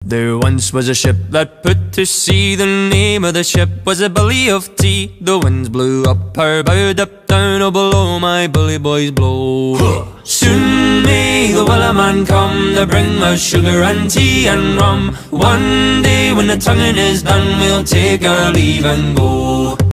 There once was a ship that put to sea. The name of the ship was a Billy of Tea. The winds blew up her bow, up down, oh below my bully boys blow. Soon may the Wellerman come to bring us sugar and tea and rum. One day when the tonguing is done, we'll take our leave and go.